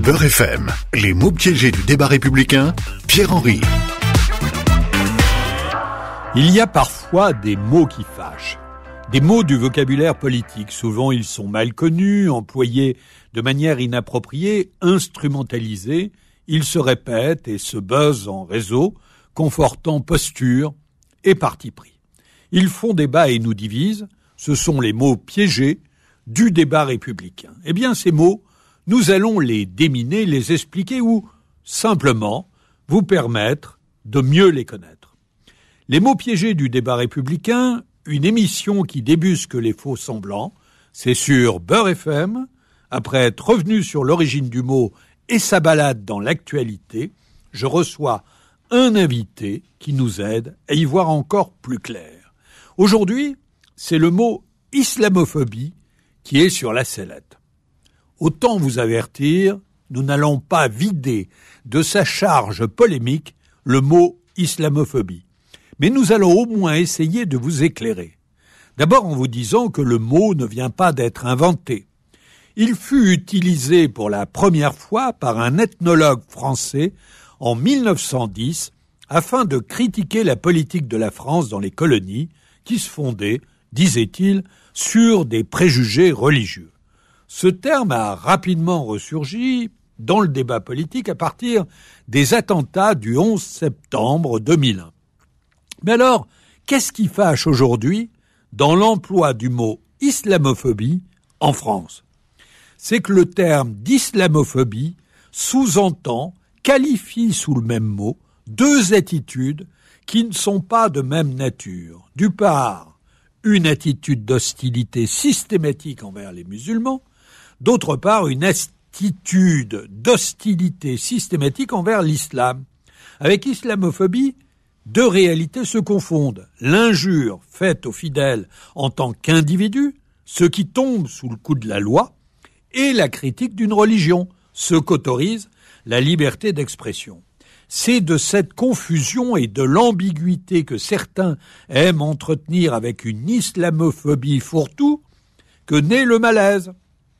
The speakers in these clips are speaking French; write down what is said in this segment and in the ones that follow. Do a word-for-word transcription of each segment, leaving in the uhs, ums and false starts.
Beurre F M, les mots piégés du débat républicain, Pierre-Henry. Il y a parfois des mots qui fâchent, des mots du vocabulaire politique. Souvent, ils sont mal connus, employés de manière inappropriée, instrumentalisés. Ils se répètent et se buzzent en réseau, confortant posture et parti pris. Ils font débat et nous divisent. Ce sont les mots piégés du débat républicain. Eh bien, ces mots, nous allons les déminer, les expliquer ou, simplement, vous permettre de mieux les connaître. Les mots piégés du débat républicain, une émission qui débusque les faux semblants, c'est sur Beurre F M. Après être revenu sur l'origine du mot et sa balade dans l'actualité, je reçois un invité qui nous aide à y voir encore plus clair. Aujourd'hui, c'est le mot islamophobie qui est sur la sellette. Autant vous avertir, nous n'allons pas vider de sa charge polémique le mot islamophobie. Mais nous allons au moins essayer de vous éclairer. D'abord en vous disant que le mot ne vient pas d'être inventé. Il fut utilisé pour la première fois par un ethnologue français en mille neuf cent dix afin de critiquer la politique de la France dans les colonies qui se fondait, disait-il, sur des préjugés religieux. Ce terme a rapidement ressurgi dans le débat politique à partir des attentats du onze septembre deux mille un. Mais alors, qu'est-ce qui fâche aujourd'hui dans l'emploi du mot islamophobie en France ? C'est que le terme d'islamophobie sous-entend, qualifie sous le même mot, deux attitudes qui ne sont pas de même nature. D'une part, une attitude d'hostilité systématique envers les musulmans, d'autre part, une attitude d'hostilité systématique envers l'islam. Avec islamophobie, deux réalités se confondent. L'injure faite aux fidèles en tant qu'individus, ceux qui tombent sous le coup de la loi, et la critique d'une religion, ce qu'autorise la liberté d'expression. C'est de cette confusion et de l'ambiguïté que certains aiment entretenir avec une islamophobie fourre-tout que naît le malaise.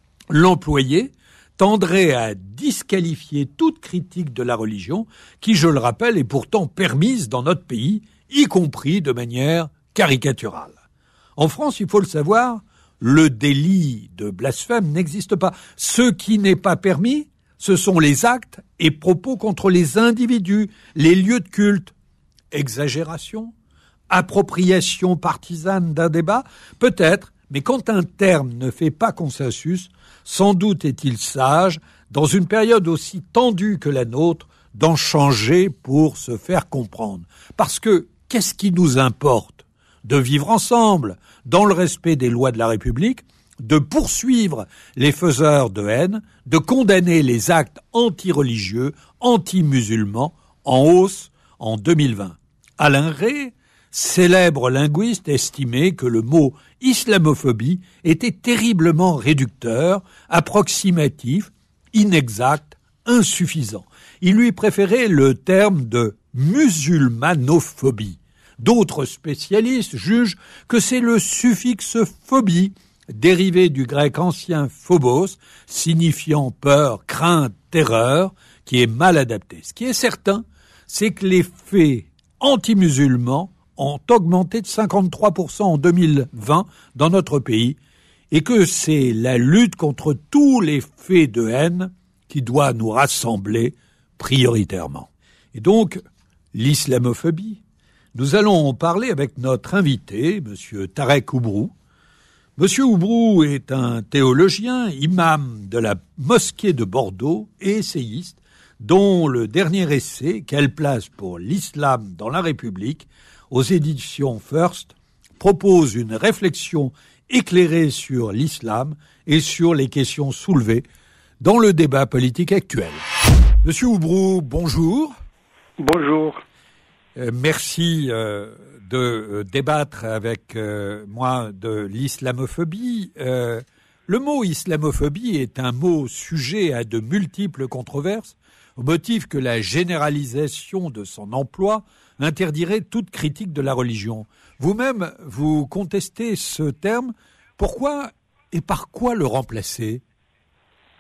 L'employé tendrait à disqualifier toute critique de la religion qui, je le rappelle, est pourtant permise dans notre pays, y compris de manière caricaturale. En France, il faut le savoir, le délit de blasphème n'existe pas. Ce qui n'est pas permis, ce sont les actes et propos contre les individus, les lieux de culte. Exagération, appropriation partisane d'un débat, peut-être, mais quand un terme ne fait pas consensus, sans doute est-il sage, dans une période aussi tendue que la nôtre, d'en changer pour se faire comprendre. Parce que, qu'est-ce qui nous importe ? De vivre ensemble, dans le respect des lois de la République, de poursuivre les faiseurs de haine, de condamner les actes anti-religieux, anti-musulmans, en hausse en deux mille vingt. Alain Rey, célèbre linguiste, estimait que le mot islamophobie était terriblement réducteur, approximatif, inexact, insuffisant. Il lui préférait le terme de musulmanophobie. D'autres spécialistes jugent que c'est le suffixe phobie, dérivé du grec ancien phobos, signifiant peur, crainte, terreur, qui est mal adapté. Ce qui est certain, c'est que les faits anti-musulmans ont augmenté de cinquante-trois pour cent en deux mille vingt dans notre pays et que c'est la lutte contre tous les faits de haine qui doit nous rassembler prioritairement. Et donc, l'islamophobie, nous allons en parler avec notre invité, M. Tarek Oubrou. M. Oubrou est un théologien, imam de la mosquée de Bordeaux et essayiste, dont le dernier essai, Quelle place pour l'islam dans la République, aux éditions First, propose une réflexion éclairée sur l'islam et sur les questions soulevées dans le débat politique actuel. Monsieur Oubrou, bonjour. Bonjour. Euh, merci euh, de euh, débattre avec euh, moi de l'islamophobie. Euh, le mot islamophobie est un mot sujet à de multiples controverses, au motif que la généralisation de son emploi interdirait toute critique de la religion. Vous-même, vous contestez ce terme. Pourquoi et par quoi le remplacer ?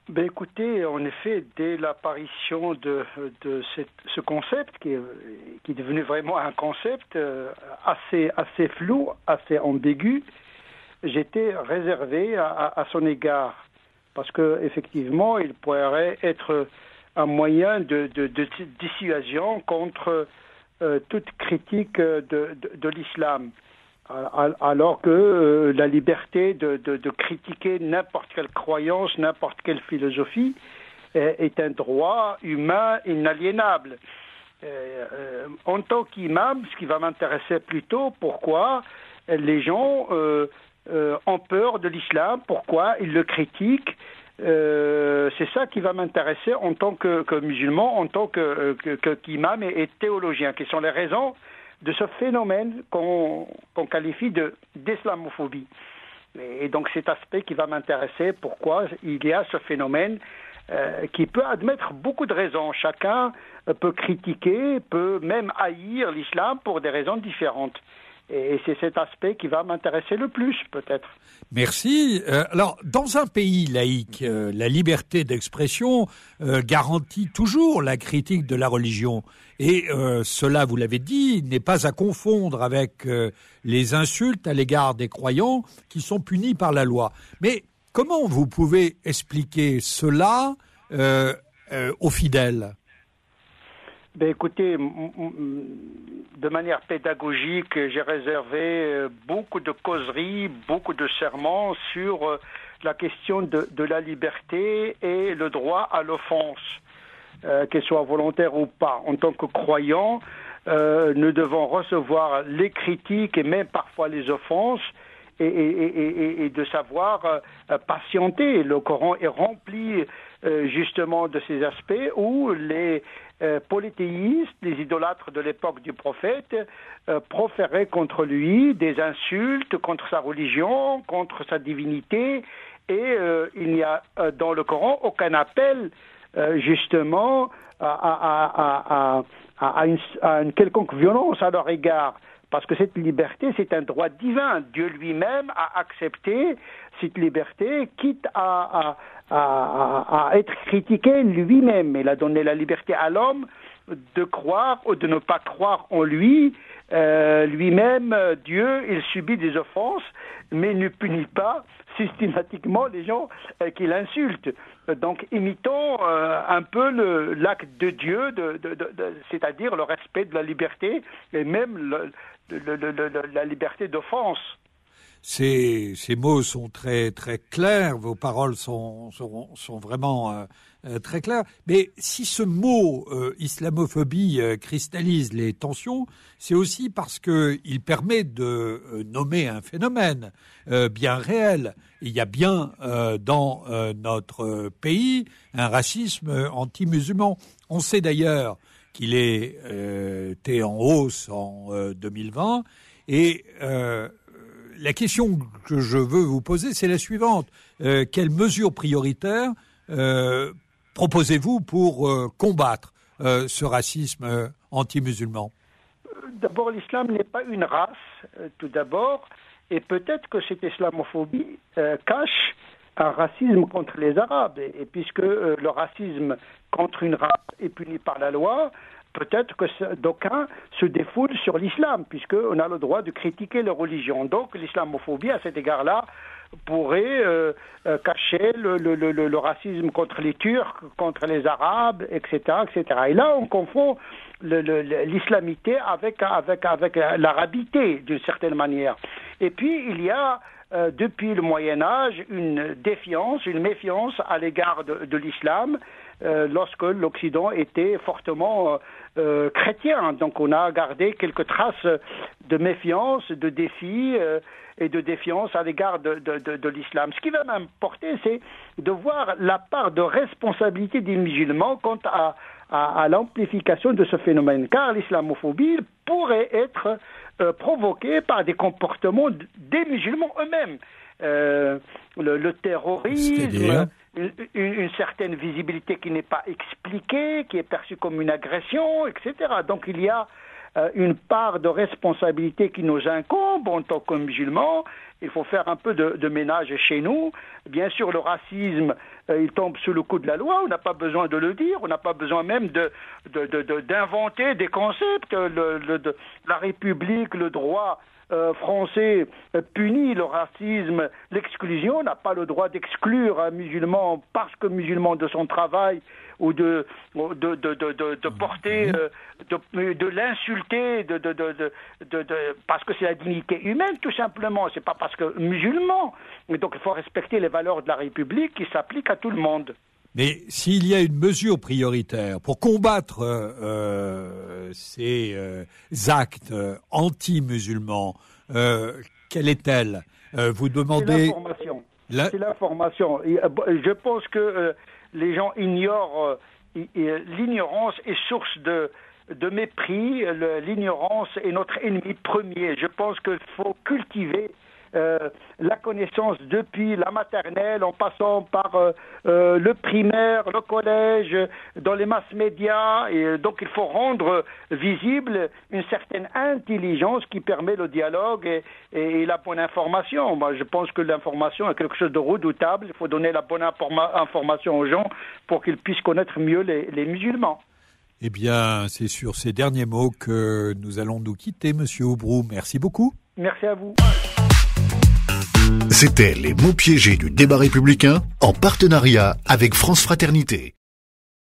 Ben écoutez, en effet, dès l'apparition de, de cette, ce concept, qui est, qui est devenu vraiment un concept euh, assez, assez flou, assez ambigu, j'étais réservé à, à, à son égard. Parce qu'effectivement, il pourrait être un moyen de, de, de dissuasion contre euh, toute critique de, de, de l'islam. Alors que euh, la liberté de, de, de critiquer n'importe quelle croyance, n'importe quelle philosophie est, est un droit humain inaliénable. Euh, euh, en tant qu'imam, ce qui va m'intéresser plutôt, pourquoi les gens euh, euh, ont peur de l'islam, pourquoi ils le critiquent, euh, c'est ça qui va m'intéresser en tant que, que musulman, en tant que, que, que, qu'imam et, et théologien, qui sont les raisons de ce phénomène qu'on, qu'on qualifie de, d'islamophobie. Et donc cet aspect qui va m'intéresser, pourquoi il y a ce phénomène euh, qui peut admettre beaucoup de raisons. Chacun peut critiquer, peut même haïr l'islam pour des raisons différentes. Et c'est cet aspect qui va m'intéresser le plus, peut-être. Merci. Euh, alors, dans un pays laïque, euh, la liberté d'expression euh, garantit toujours la critique de la religion. Et euh, cela, vous l'avez dit, n'est pas à confondre avec euh, les insultes à l'égard des croyants qui sont punis par la loi. Mais comment vous pouvez expliquer cela euh, euh, aux fidèles ? Ben écoutez, de manière pédagogique, j'ai réservé beaucoup de causeries, beaucoup de sermons sur la question de, de la liberté et le droit à l'offense, euh, qu'elle soit volontaire ou pas. En tant que croyants, euh, nous devons recevoir les critiques et même parfois les offenses et, et, et, et de savoir euh, patienter. Le Coran est rempli euh, justement de ces aspects où les Euh, polythéistes, les idolâtres de l'époque du prophète, euh, proféraient contre lui des insultes, contre sa religion, contre sa divinité, et euh, il n'y a euh, dans le Coran aucun appel euh, justement à, à, à, à, à, une, à une quelconque violence à leur égard. Parce que cette liberté, c'est un droit divin. Dieu lui-même a accepté cette liberté, quitte à, à, à, à être critiqué lui-même. Il a donné la liberté à l'homme de croire ou de ne pas croire en lui. Euh, lui-même, Dieu, il subit des offenses, mais il ne punit pas systématiquement les gens euh, qui l'insultent. Donc, imitons euh, un peu le, l'acte de Dieu, de, de, de, de, c'est-à-dire le respect de la liberté et même le, le, le, le, la liberté d'offense. Ces, ces mots sont très très clairs, vos paroles sont sont, sont vraiment euh, euh, très claires. Mais si ce mot euh, islamophobie euh, cristallise les tensions, c'est aussi parce que il permet de euh, nommer un phénomène euh, bien réel. Il y a bien euh, dans euh, notre pays un racisme anti-musulman. On sait d'ailleurs qu'il est euh, été en hausse en euh, deux mille vingt et euh, la question que je veux vous poser, c'est la suivante. Euh, quelles mesures prioritaires euh, proposez-vous pour euh, combattre euh, ce racisme euh, anti-musulman ? D'abord, l'islam n'est pas une race, euh, tout d'abord, et peut-être que cette islamophobie euh, cache un racisme contre les Arabes. Et, et puisque euh, le racisme contre une race est puni par la loi, peut-être que d'aucuns se défoulent sur l'islam, puisqu'on a le droit de critiquer les religions. Donc l'islamophobie, à cet égard-là, pourrait euh, euh, cacher le, le, le, le racisme contre les Turcs, contre les Arabes, et cetera, et cetera. Et là, on confond le, le, l'islamité avec, avec, avec l'arabité, d'une certaine manière. Et puis, il y a, euh, depuis le Moyen-Âge, une défiance, une méfiance à l'égard de, de l'islam, euh, lorsque l'Occident était fortement euh, euh, chrétien. Donc, on a gardé quelques traces de méfiance, de défi, euh, et de défiance à l'égard de, de, de, de l'islam. Ce qui va m'importer, c'est de voir la part de responsabilité des musulmans quant à, à, à l'amplification de ce phénomène, car l'islamophobie pourrait être euh, provoquée par des comportements des musulmans eux-mêmes. Euh, le, le terrorisme, une, une, une certaine visibilité qui n'est pas expliquée, qui est perçue comme une agression, et cetera. Donc il y a euh, une part de responsabilité qui nous incombe en tant que musulmans. Il faut faire un peu de, de ménage chez nous. Bien sûr, le racisme, euh, il tombe sous le coup de la loi. On n'a pas besoin de le dire. On n'a pas besoin même de, de, de, de, d'inventer des concepts. Le, le, de, la République, le droit euh, français euh, punit le racisme, l'exclusion. On n'a pas le droit d'exclure un musulman parce que musulman de son travail ou de de de de, de, de porter euh, de, de l'insulter de, de, de, de, de, de parce que c'est la dignité humaine tout simplement, c'est pas parce que musulman. Et donc il faut respecter les valeurs de la République qui s'appliquent à tout le monde. Mais s'il y a une mesure prioritaire pour combattre euh, ces euh, actes euh, anti-musulmans, euh, quelle est-elle? euh, Vous demandez... C'est l'information. La... C'est l'information. Je pense que euh, les gens ignorent, euh, l'ignorance est source de, de mépris, le, l'ignorance est notre ennemi premier. Je pense qu'il faut cultiver euh, la connaissance depuis la maternelle, en passant par euh, euh, le primaire, le collège, dans les masses médias, et donc il faut rendre visible une certaine intelligence qui permet le dialogue et, et, et la bonne information. Moi, je pense que l'information est quelque chose de redoutable. Il faut donner la bonne informa- information aux gens pour qu'ils puissent connaître mieux les, les musulmans. Eh bien, c'est sur ces derniers mots que nous allons nous quitter, Monsieur Aubrou. Merci beaucoup. Merci à vous. C'était les mots piégés du débat républicain en partenariat avec France Fraternité.